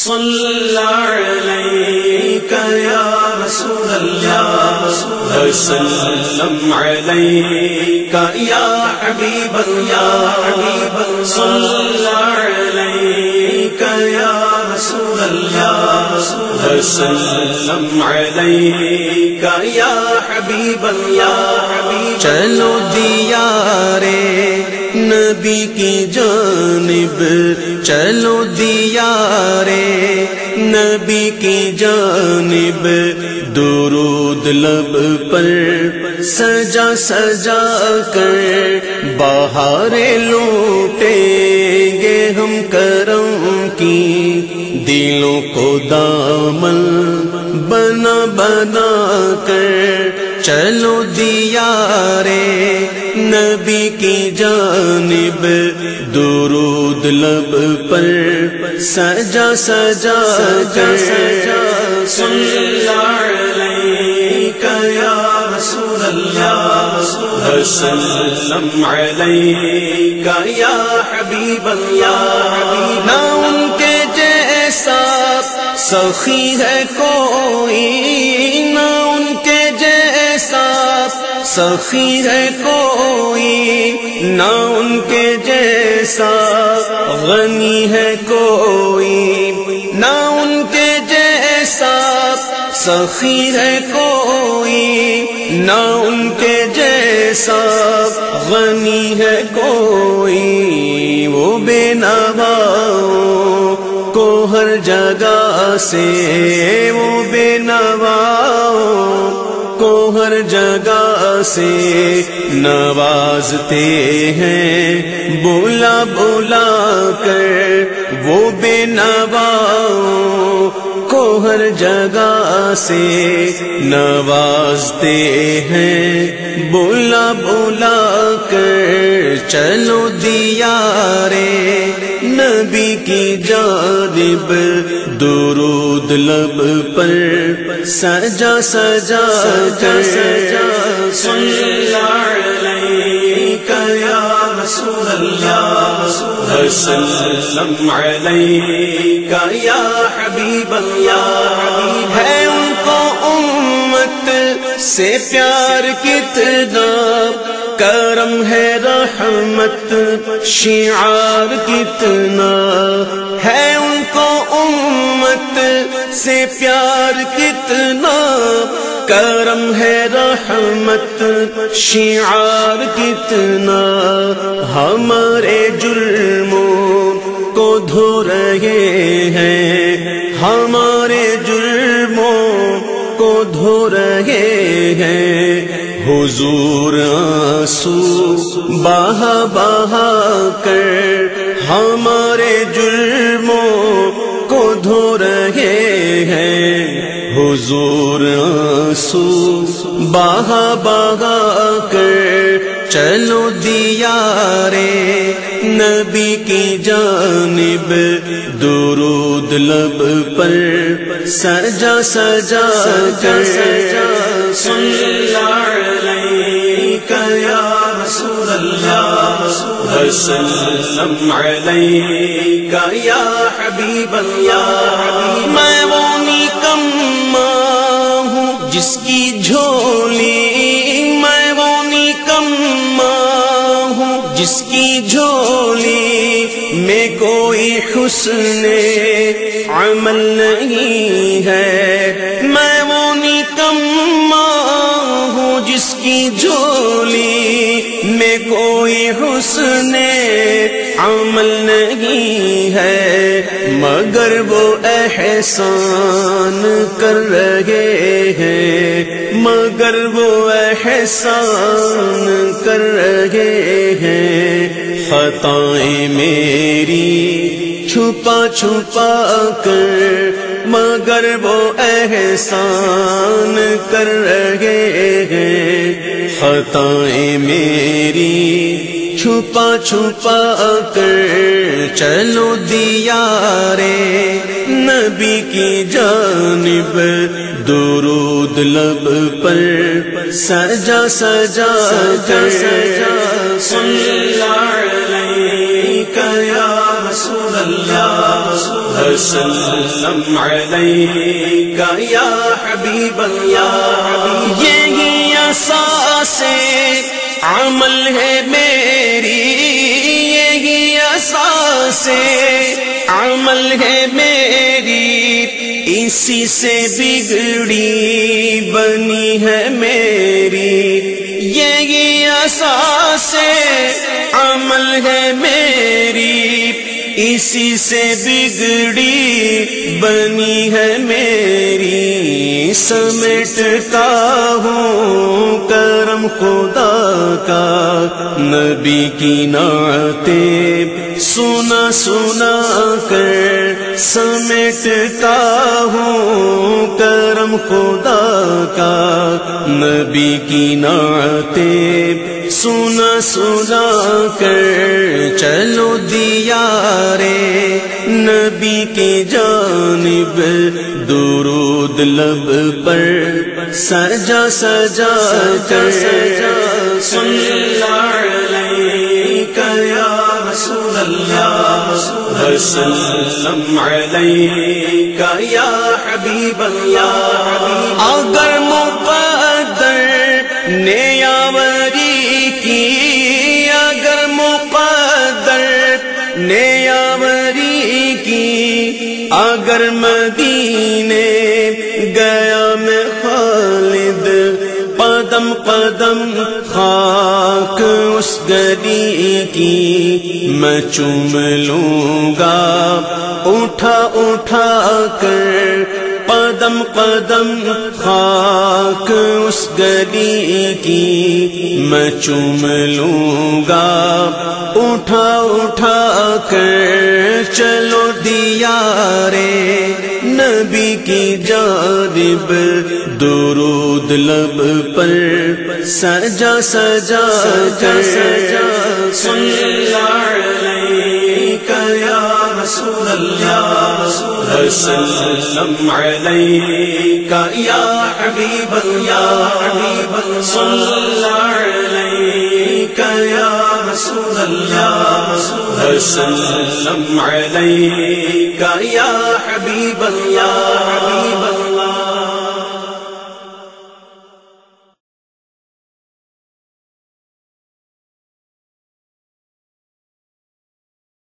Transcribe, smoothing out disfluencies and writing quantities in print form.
صلی علیک یا رسول اللہ وسلم علیک یا حبیب اللہ صلی علیک یا رسول اللہ وسلم علیک یا حبیب اللہ چلو دیارے نبی کی جانب چلو دیارے نبی کی جانب درود لب پر سجا سجا کر بہاریں لوٹیں گے ہم کرم کی دلوں کو دامن بنا بنا کر چلو دیارے نبی کی جانب درود لب پر سجا سجا کر صلی علیک یا رسول اللہ وسلم علیک یا حبیب اللہ نہ ان کے جیسا سخی ہے کوئی نہ ان کے جیسا سخی ہے کوئی نہ ان کے جیسا غنی ہے کوئی نہ ان کے جیسا سخی ہے کوئی نہ ان کے جیسا غنی ہے کوئی وہ بے نواؤں کو ہر جگہ سے وہ بے نواؤں کو ہر جگہ سے نوازتے ہیں بولا بولا کر وہ بے نواؤں کو ہر جگہ سے نوازتے ہیں بولا بولا کر چلو دیارے نبی کی جانب درود لب پر سجا سجا کر صلی علیک یا رسول اللہ وسلم علیک یا حبیب اللہ ہے ان کو امت سے پیار کتنا کرم ہے رحمت شعار کتنا ہے ان کو امت سے پیار کتنا کرم ہے رحمت شعار کتنا ہمارے جرموں کو دھو رہے ہیں ہمارے جرموں کو دھو رہے ہیں حضور آنسو بہا بہا کر ہمارے جرموں کو دھو رہے ہیں حضور آنسو بہا بہا کر چلو دیارے نبی کی جانب درود لب پر سجا سجا کر صلی علیک یا رسول اللہ وسلم علیک یا حبیب اللہ میں وہ نکما ہوں جس کی جھولی میں وہ نکما ہوں جس کی جھولی میں کوئی حسن عمل نہیں ہے میں وہ نکما ہوں جس کی جھولی میں کوئی حسن عمل نہیں ہے مگر وہ احسان کر رہے ہیں مگر وہ احسان کر رہے ہیں خطائیں میری چھپا چھپا کر مگر وہ احسان کر رہے ہیں خطائیں میری چھپا چھپا کر چلو دیارے نبی کی جانب درود لب پر سجا سجا کر صلی علیک یا رسول اللہ وسلم علیک یا حبیب اللہ. یہی اساس عمل ہے میری، یہی اساس عمل ہے میری، اسی سے بگڑی بنی ہے میری. یہی اساس عمل ہے میری، اسی سے بگڑی بنی ہے میری. سمیٹتا ہوں کرم خدا کا، نبی کی نعتیں سنا سنا کر. سمیٹتا ہوں کرم خدا کا، نبی کی نعتیں سنا سنا کر. چلو دیارے نبی کی جانب درود لب پر سجا سجا کر. صلی اللہ علیک یا رسول اللہ، وسلم علیک یا حبیب اللہ. اگر مقدر نے یاوری کی، اگر مقدر نے یاوری کی، اگر مدینے گیا میں خالد، قدم قدم خاک اس گلی کی میں چوم لوں گا اٹھا اٹھا کر. قدم قدم خاک اس گلی کی میں چوم لوں گا اٹھا اٹھا کر. چلو دیارے نبی کی جانب درود لب پر سجا سجا کر. صلی اللہ علیک یا رسول اللہ، وسلم علیک یا حبیب اللہ. صلی اللہ علیک یا رسول اللہ، وسلم علیک یا حبیب اللہ.